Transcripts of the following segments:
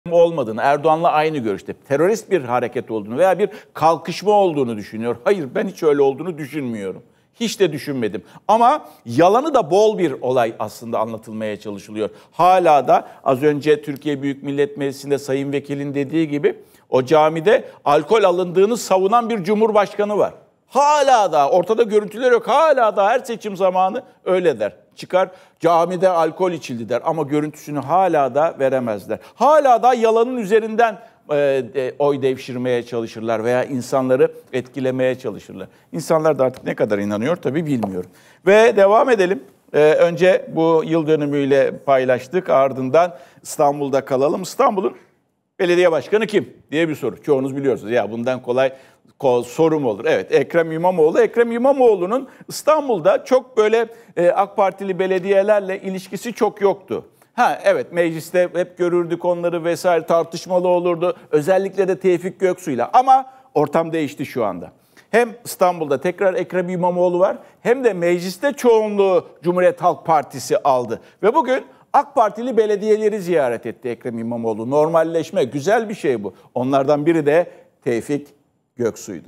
olmadığını, Erdoğan'la aynı görüşte, terörist bir hareket olduğunu veya bir kalkışma olduğunu düşünüyor. Hayır, ben hiç öyle olduğunu düşünmüyorum. Hiç de düşünmedim. Ama yalanı da bol bir olay aslında anlatılmaya çalışılıyor. Hala da az önce Türkiye Büyük Millet Meclisi'nde Sayın Vekil'in dediği gibi o camide alkol alındığını savunan bir cumhurbaşkanı var. Hala da ortada görüntüler yok. Hala da her seçim zamanı öyle der. Çıkar camide alkol içildi der ama görüntüsünü hala da veremezler. Hala da yalanın üzerinden oy devşirmeye çalışırlar veya insanları etkilemeye çalışırlar. İnsanlar da artık ne kadar inanıyor tabii bilmiyorum. Ve devam edelim. Önce bu yıl dönümüyle paylaştık, ardından İstanbul'da kalalım. İstanbul'un belediye başkanı kim diye bir soru. Çoğunuz biliyorsunuz. Ya bundan kolay soru mu olur? Evet, Ekrem İmamoğlu. Ekrem İmamoğlu'nun İstanbul'da çok böyle AK Partili belediyelerle ilişkisi çok yoktu. Evet, mecliste hep görürdük onları vesaire, tartışmalı olurdu. Özellikle de Tevfik Göksu'yla. Ama ortam değişti şu anda. Hem İstanbul'da tekrar Ekrem İmamoğlu var, hem de mecliste çoğunluğu Cumhuriyet Halk Partisi aldı. Ve bugün AK Partili belediyeleri ziyaret etti Ekrem İmamoğlu. Normalleşme, güzel bir şey bu. Onlardan biri de Tevfik Göksu'ydu.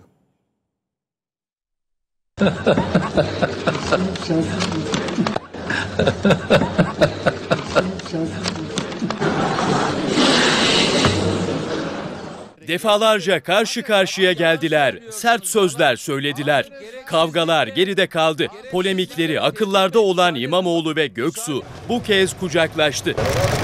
Defalarca karşı karşıya geldiler, sert sözler söylediler. Kavgalar geride kaldı. Polemikleri akıllarda olan İmamoğlu ve Göksu bu kez kucaklaştı.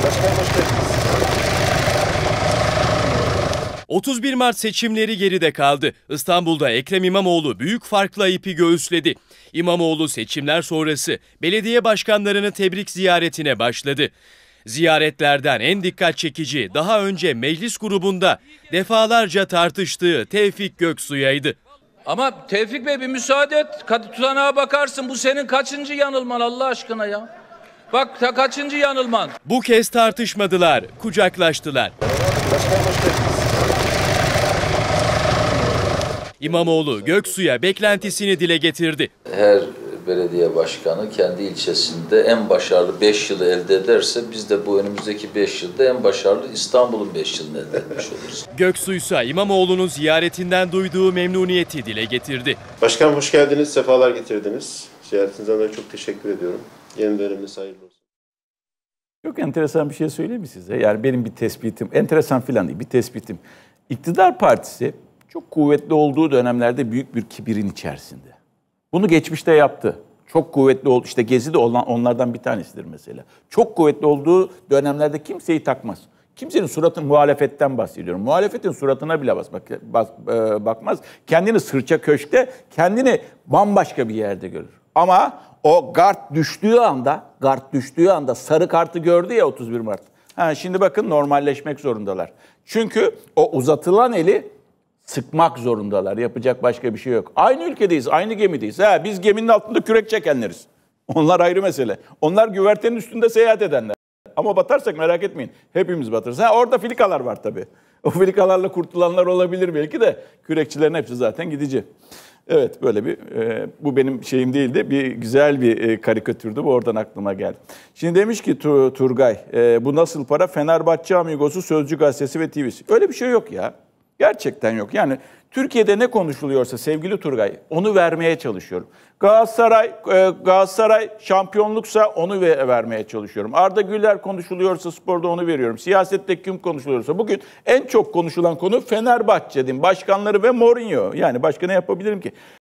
31 Mart seçimleri geride kaldı. İstanbul'da Ekrem İmamoğlu büyük farkla ipi göğüsledi. İmamoğlu seçimler sonrası belediye başkanlarını tebrik ziyaretine başladı. Ziyaretlerden en dikkat çekici daha önce meclis grubunda defalarca tartıştığı Tevfik Göksu'yaydı. Ama Tevfik Bey bir müsaade et. Tutanağa bakarsın, bu senin kaçıncı yanılman Allah aşkına ya. Bak kaçıncı yanılman. Bu kez tartışmadılar, kucaklaştılar. İmamoğlu Göksu'ya beklentisini dile getirdi. Her belediye başkanı kendi ilçesinde en başarılı 5 yılı elde ederse biz de bu önümüzdeki 5 yılda en başarılı İstanbul'un 5 yılını elde etmiş oluruz. Göksu ise İmamoğlu'nun ziyaretinden duyduğu memnuniyeti dile getirdi. Başkanım hoş geldiniz, sefalar getirdiniz. Ziyaretinizden de çok teşekkür ediyorum. Yeni döneminiz hayırlı olsun. Çok enteresan bir şey söyleyeyim mi size? Yani benim bir tespitim, enteresan filan değil, bir tespitim. İktidar partisi çok kuvvetli olduğu dönemlerde büyük bir kibirin içerisinde. Bunu geçmişte yaptı. Çok kuvvetli oldu. İşte Gezi de onlardan bir tanesidir mesela. Çok kuvvetli olduğu dönemlerde kimseyi takmaz. Kimsenin suratını, muhalefetten bahsediyorum. Muhalefetin suratına bile bakmaz. Kendini sırça köşkte, kendini bambaşka bir yerde görür. Ama o gard düştüğü anda sarı kartı gördü ya 31 Mart. Şimdi bakın normalleşmek zorundalar. Çünkü o uzatılan eli sıkmak zorundalar. Yapacak başka bir şey yok. Aynı ülkedeyiz, aynı gemideyiz. Biz geminin altında kürek çekenleriz. Onlar ayrı mesele. Onlar güvertenin üstünde seyahat edenler. Ama batarsak merak etmeyin. Hepimiz batarız. Orada filikalar var tabii. O filikalarla kurtulanlar olabilir belki de. Kürekçilerin hepsi zaten gidici. Evet, böyle bir, bu benim şeyim değildi. Bir güzel bir karikatürdü. Bu oradan aklıma geldi. Şimdi demiş ki Turgay, bu nasıl para? Fenerbahçe Amigosu, Sözcü Gazetesi ve TV'si. Öyle bir şey yok ya. Gerçekten yok. Yani Türkiye'de ne konuşuluyorsa sevgili Turgay, onu vermeye çalışıyorum. Galatasaray şampiyonluksa onu vermeye çalışıyorum. Arda Güler konuşuluyorsa sporda onu veriyorum. Siyasette kim konuşuluyorsa. Bugün en çok konuşulan konu Fenerbahçe'nin başkanları ve Mourinho. Yani başka ne yapabilirim ki?